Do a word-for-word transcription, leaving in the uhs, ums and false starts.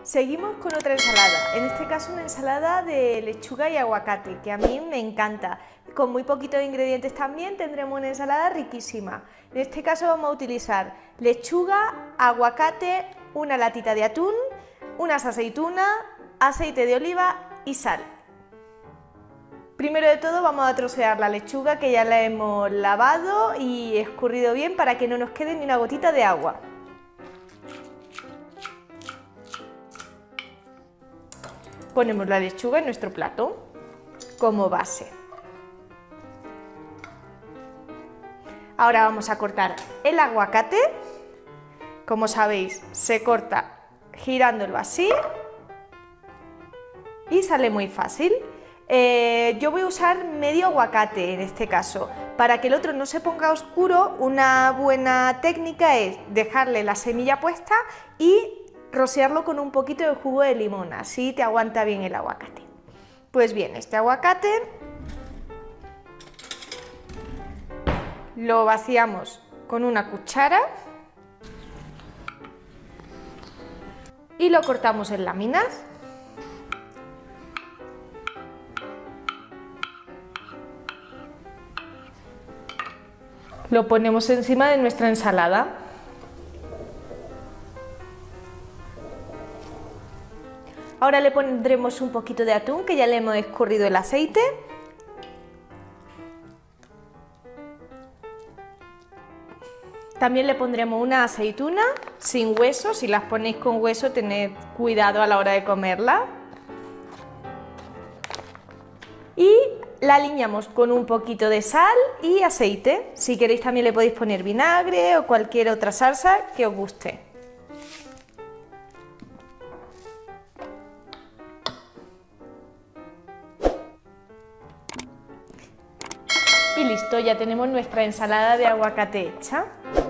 Seguimos con otra ensalada, en este caso una ensalada de lechuga y aguacate, que a mí me encanta. Con muy poquitos ingredientes también tendremos una ensalada riquísima. En este caso vamos a utilizar lechuga, aguacate, una latita de atún, unas aceitunas, aceite de oliva y sal. Primero de todo vamos a trocear la lechuga, que ya la hemos lavado y escurrido bien para que no nos quede ni una gotita de agua. Ponemos la lechuga en nuestro plato como base. Ahora vamos a cortar el aguacate. Como sabéis, se corta girándolo así y sale muy fácil. Eh, yo voy a usar medio aguacate en este caso. Para que el otro no se ponga oscuro, una buena técnica es dejarle la semilla puesta y rociarlo con un poquito de jugo de limón, así te aguanta bien el aguacate. Pues bien, este aguacate lo vaciamos con una cuchara y lo cortamos en láminas. Lo ponemos encima de nuestra ensalada. Ahora le pondremos un poquito de atún, que ya le hemos escurrido el aceite. También le pondremos una aceituna sin hueso. Si las ponéis con hueso, tened cuidado a la hora de comerla. Y la aliñamos con un poquito de sal y aceite. Si queréis también le podéis poner vinagre o cualquier otra salsa que os guste. Y listo, ya tenemos nuestra ensalada de aguacate hecha.